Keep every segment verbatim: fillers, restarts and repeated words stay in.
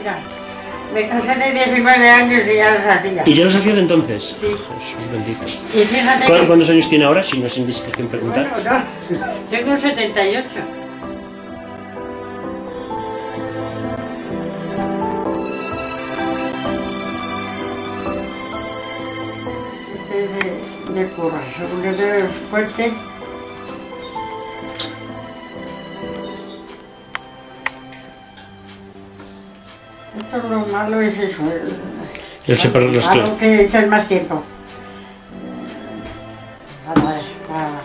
hacía. Me casé de diecinueve años y ya las hacía. ¿Y ya los hacía de entonces? Sí. Jesús bendito. Y fíjate ¿Cu que... ¿Cuántos años tiene ahora, si no es indiscreción preguntar? Bueno, no. Tengo setenta y ocho. Este es de, de porra, según el dedo fuerte. Esto es lo malo, es eso. El, El separar las claves. algo que echar más tiempo. A ver, para...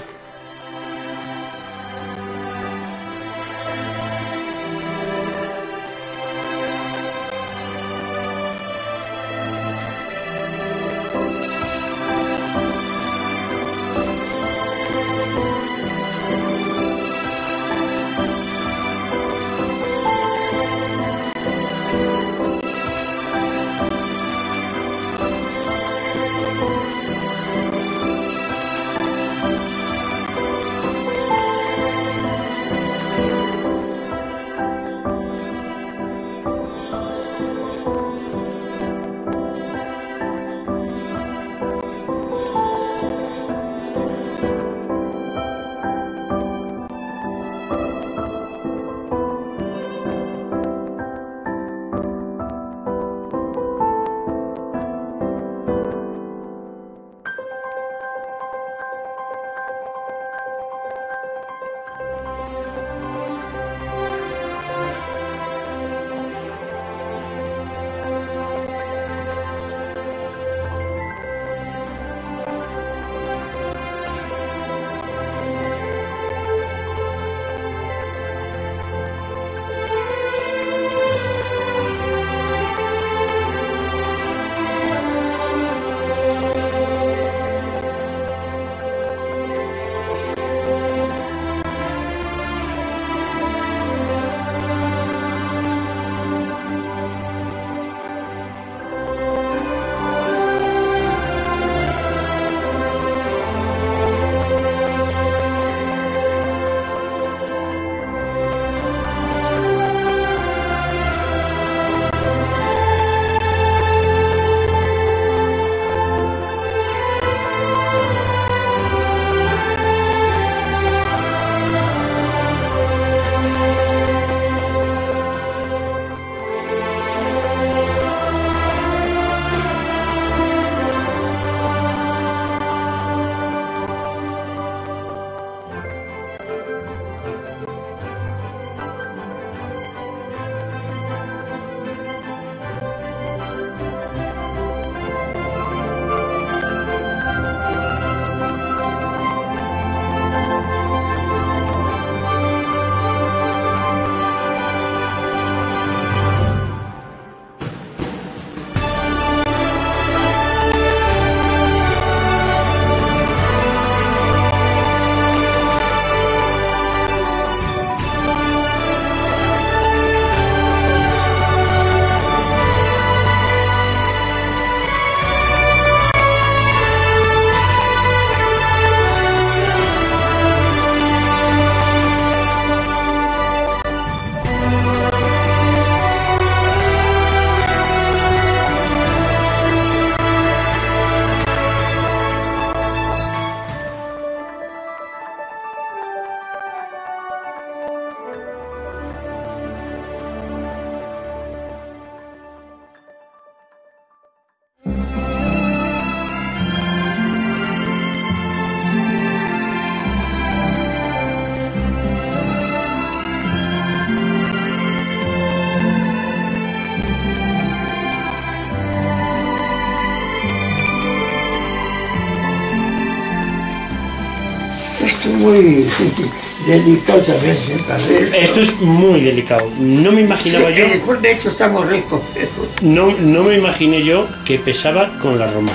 Esto es muy delicado también, ¿eh? Esto es muy delicado. No me imaginaba sí, yo. De hecho, estamos ricos. No, no me imaginé yo que pesaba con la romana.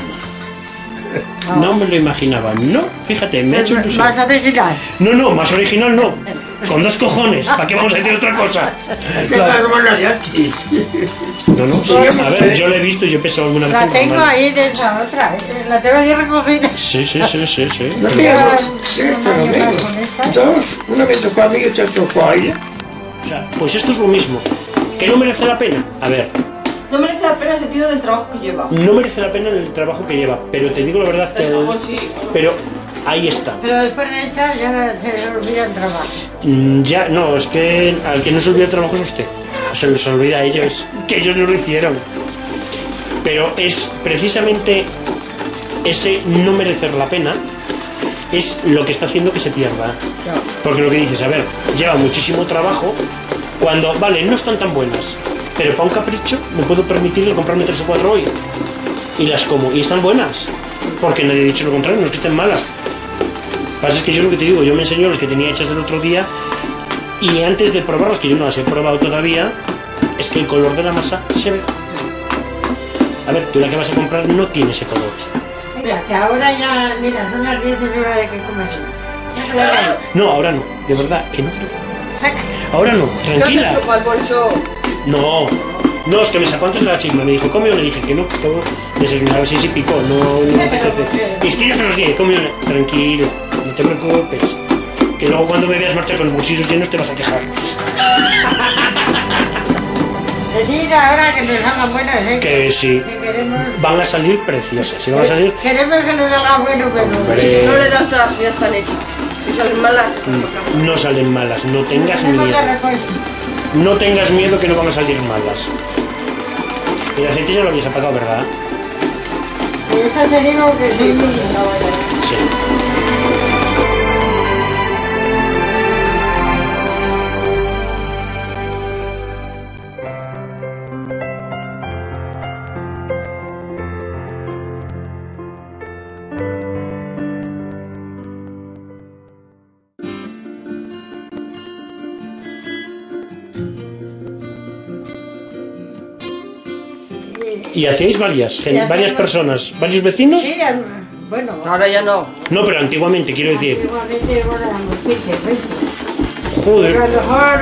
No, no me lo imaginaba. No, fíjate, me ha hecho ilusión. ¿Más original? No, no, más original no. Con dos cojones. ¿Para qué vamos a decir otra cosa? Esa es la romana de antes. No, no, sí, a ver, yo la he visto y yo he pesado alguna vez. La tengo romana. Ahí de esa otra. La tengo ahí recogida. Sí, sí, sí, sí, sí. No tengo dos. Una me tocó a mí y otra tocó a ella. O sea, pues esto es lo mismo. ¿Que no merece la pena? A ver, No merece la pena el sentido del trabajo que lleva. no merece la pena el trabajo que lleva, pero te digo la verdad que... Eso, pues sí. Pero ahí está. Pero después de echar ya se olvida el trabajo. Mm, Ya, no, es que al que no se olvida el trabajo es usted. Se les olvida a ellos, que ellos no lo hicieron. Pero es precisamente ese no merecer la pena es lo que está haciendo que se pierda. Porque lo que dices, a ver, lleva muchísimo trabajo cuando, vale, no están tan buenas, pero para un capricho me puedo permitir comprarme tres o cuatro hoy y las como, y están buenas, porque nadie ha dicho lo contrario, no es que estén malas. Lo que pasa es que yo es lo que te digo, yo me enseño las que tenía hechas del otro día y antes de probarlas, que yo no las he probado todavía, es que el color de la masa se ve. A ver, tú la que vas a comprar no tiene ese color. Mira, que ahora ya, mira, son las diez y es hora de que comas. Sácala de ahí. No, ahora no, de verdad, que no creo que... Saca. Ahora no, ¿Dónde tranquila. truco al bolso? No, no, es que me sacó antes de la chisma, me dijo, come una, le dije que no, que tengo desayunar, así se picó, no, no me apetece. Y es que ya se los dije, come una, tranquilo, no te preocupes, que luego cuando me veas marchar con los bolsillos llenos te vas a quejar. Decid ahora que nos hagan buenas, ¿eh? Que sí, Que queremos... van a salir preciosas, y van a salir... Queremos que nos haga bueno, pero... Hombre. Y si no le das todas, ya están hechas. Y salen malas, están tocas. No salen malas, no tengas Tenemos miedo, de repuesto. no tengas miedo que no van a salir malas. El aceite ya lo habías apagado, ¿verdad? Y esta te digo que Sí, sí. porque estaba ya. Sí. Y hacíais varias, gen- hacíamos- varias personas, varios vecinos. Sí, al- bueno, Ahora ya no. No, pero antiguamente, quiero decir. antiguamente éramos quince, veinte. Pero a Joder, lo mejor...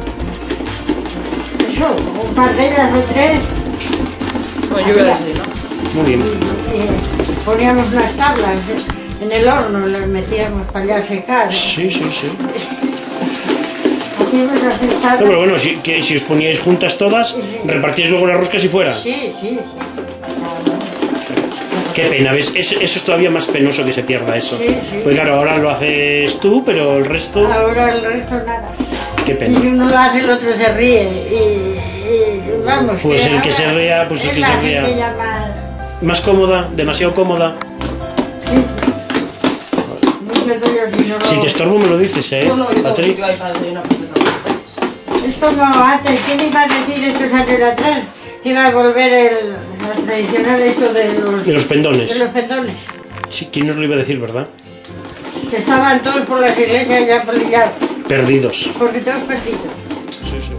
Eso, un par de ellas o tres. Bueno, yo voy a decir, ¿no? muy bien. Y poníamos unas tablas en el horno, las metíamos para allá a secar. Sí, sí, sí. Hacíamos así No, tablas. pero bueno, si, que, si os poníais juntas todas, repartíais luego las roscas y fuera. Sí, sí, sí. Qué pena, ¿ves? Es- eso es todavía más penoso que se pierda eso. Sí, sí. Pues claro, ahora lo haces tú, pero el resto, Ahora el resto nada. qué Y pena. uno lo hace, el otro se ríe. Y, y vamos. Pues el que se ahora ría, pues el es que la se ría. gente ya más- Más cómoda, demasiado cómoda. Sí, sí. Muchos de ellos si no lo- Si te estorbo me lo dices, ¿eh? No, no, yo tengo Patri? sitio ahí para desayunar perfectamente. Es como antes, ¿quién iba a decir estos años atrás? Que iba a volver el, la tradicional esto de los, De los pendones. de los pendones. Sí, ¿quién nos lo iba a decir, verdad? Que estaban todos por las iglesias ya polillados, Perdidos. porque todos perdidos. Sí, sí.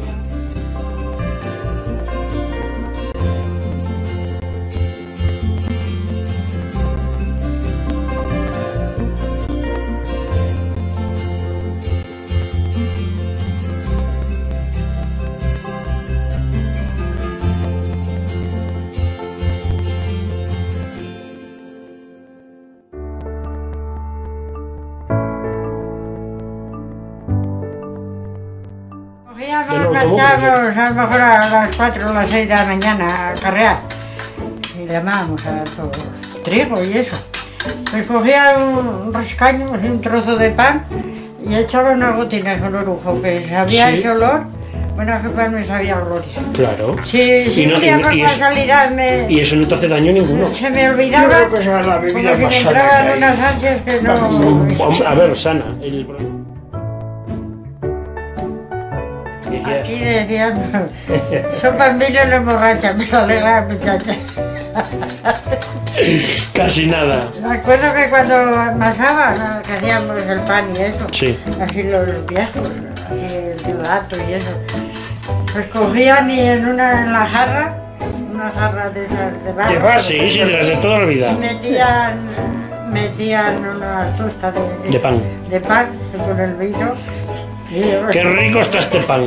Cogíamos, De nuevo, ¿cómo? marchábamos a lo mejor a las cuatro o las seis de la mañana a carrear. Y llamábamos a todo trigo y eso. Pues cogía un, un rascaño, así un trozo de pan y echaba unas gotinas con orujo, que sabía Sí. ese olor. Bueno, que pan me sabía gloria. Claro. Sí, sí, Y no- un día y- por y es- casualidad me, Y eso no te hace daño ninguno. se me Yo olvidaba, creo que esa es la como bebida que más me sana que entraban hay. unas ansias que no... Hombre, a ver, sana. El... Decía- Aquí decían, sopa en vino no emborracha, pero alegra a la muchacha. Casi nada. Me acuerdo que cuando amasaban, que hacíamos el pan y eso, Sí. así los viejos, así el ciudadato y eso, pues cogían y en una en la jarra, una jarra de esas de barro, De barro. Sí, sí, de las de toda la y vida. metían, metían una tosta de, De pan. de pan con el vino. Y, Qué rico está este pan.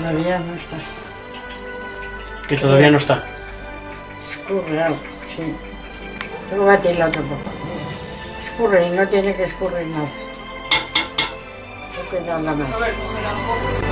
todavía no está. Que todavía no está. Escurre algo, sí. Tengo que batirla otro poco. Escurre y no tiene que escurrir nada. Hay que darla más. A ver, cógela un poco.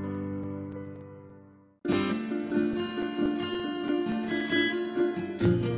Thank you.